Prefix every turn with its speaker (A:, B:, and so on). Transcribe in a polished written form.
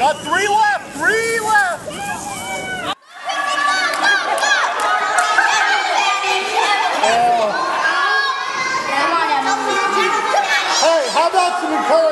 A: Three left. 3 left. Hey, how about some encouragement?